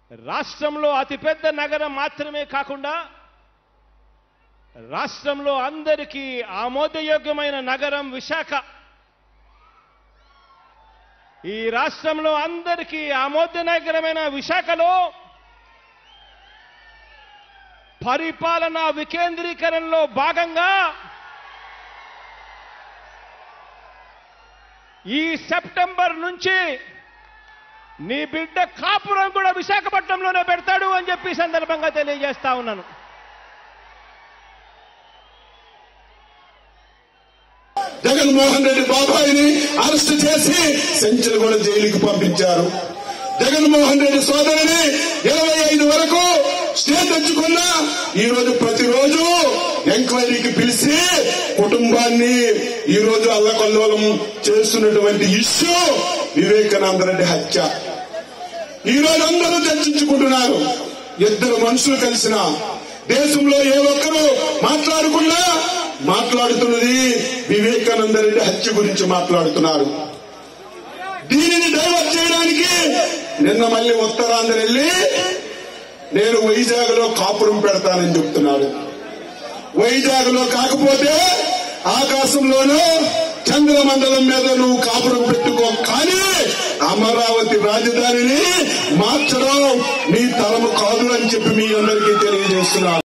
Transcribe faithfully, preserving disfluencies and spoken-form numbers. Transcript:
రాష్ట్రంలో అతిపెద్ద నగరం మాత్రమే కాకుండా రాష్ట్రంలో అందరికీ ఆమోదయోగ్యమైన నగరం విశాఖ. ఈ రాష్ట్రంలో అందరికీ ఆమోదనగరమైన విశాఖలో పరిపాలనా వికేంద్రీకరణలో భాగంగా ఈ సెప్టెంబర్ నుంచి నీ బిడ్డ కాపురం కూడా విశాఖపట్నంలోనే పెడతాడు అని చెప్పి సందర్భంగా తెలియజేస్తా ఉన్నాను. జగన్మోహన్ రెడ్డి బాబాయిని అరెస్ట్ చేసి సెంచల్గూడ జైలుకి పంపించారు. జగన్మోహన్ రెడ్డి సోదరుని ఇరవై ఐదు వరకు స్టే తెచ్చుకున్నా ఈ రోజు ప్రతిరోజు ఎంక్వైరీకి పిలిచి కుటుంబాన్ని ఈ రోజు అల్లకల్లోలం చేస్తున్నటువంటి ఇష్యూ వివేకానంద రెడ్డి హత్య. ఈ రోజు అందరూ చర్చించుకుంటున్నారు. ఇద్దరు మనుషులు కలిసిన దేశంలో ఏ ఒక్కరు మాట్లాడుకున్నా మాట్లాడుతున్నది వివేకానంద రెడ్డి హత్య గురించి మాట్లాడుతున్నారు. దీనిని డైవర్ట్ చేయడానికి నిన్న మళ్ళీ ఉత్తరాంధ్ర వెళ్లి నేను వైజాగ్ లో కాపురం పెడతానని చెప్తున్నాడు. వైజాగ్ లో కాకపోతే ఆకాశంలోనూ చంద్రమండలం మీద నువ్వు కాపురం పెట్టుకో, కానీ అమరావతి రాజధానిని మార్చడం నీ తరము కాదు అని చెప్పి మీ అందరికీ తెలియజేస్తున్నా.